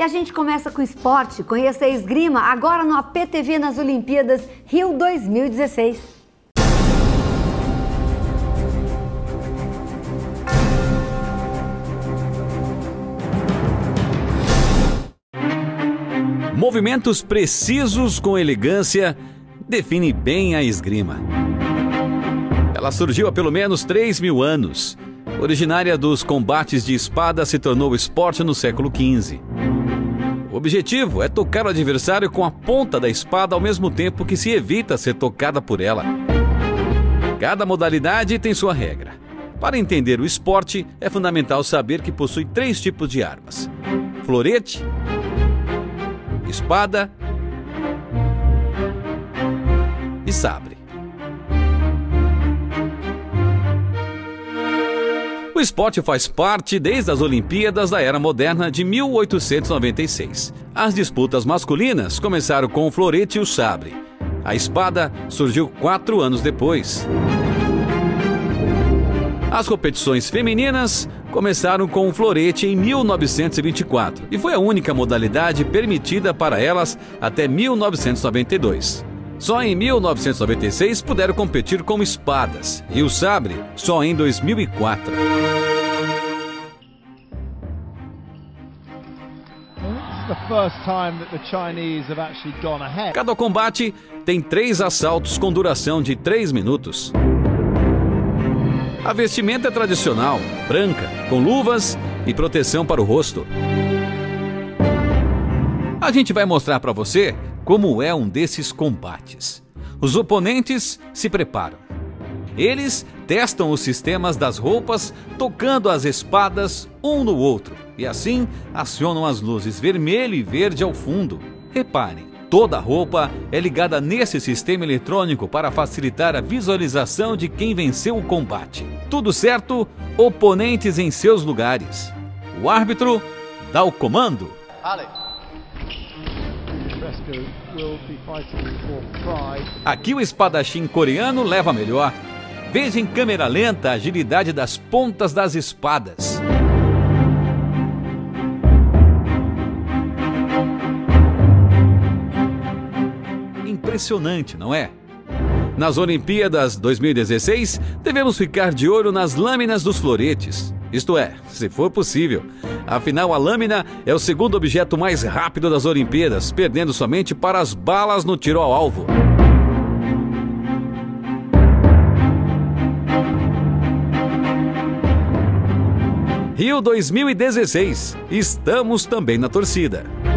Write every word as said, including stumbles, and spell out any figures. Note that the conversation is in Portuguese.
a gente começa com esporte. Conheça a esgrima agora no A P T V nas Olimpíadas Rio dois mil e dezesseis. Movimentos precisos com elegância definem bem a esgrima. Ela surgiu há pelo menos três mil anos. Originária dos combates de espada, se tornou esporte no século quinze. O objetivo é tocar o adversário com a ponta da espada ao mesmo tempo que se evita ser tocada por ela. Cada modalidade tem sua regra. Para entender o esporte, é fundamental saber que possui três tipos de armas: florete, espada e sabre. O esporte faz parte desde as Olimpíadas da Era Moderna de mil oitocentos e noventa e seis. As disputas masculinas começaram com o florete e o sabre. A espada surgiu quatro anos depois. As competições femininas começaram com o florete em mil novecentos e vinte e quatro e foi a única modalidade permitida para elas até mil novecentos e noventa e dois. Só em mil novecentos e noventa e seis puderam competir com espadas e o sabre só em dois mil e quatro. Cada combate tem três assaltos com duração de três minutos. A vestimenta é tradicional, branca, com luvas e proteção para o rosto. A gente vai mostrar para você como é um desses combates. Os oponentes se preparam. Eles testam os sistemas das roupas, tocando as espadas um no outro, e assim acionam as luzes vermelho e verde ao fundo. Reparem, toda a roupa é ligada nesse sistema eletrônico para facilitar a visualização de quem venceu o combate. Tudo certo, oponentes em seus lugares. O árbitro dá o comando. Aqui o espadachim coreano leva melhor. Veja em câmera lenta a agilidade das pontas das espadas. Impressionante, não é? Nas Olimpíadas dois mil e dezesseis, devemos ficar de olho nas lâminas dos floretes. Isto é, se for possível. Afinal, a lâmina é o segundo objeto mais rápido das Olimpíadas, perdendo somente para as balas no tiro ao alvo. Rio dois mil e dezesseis. Estamos também na torcida.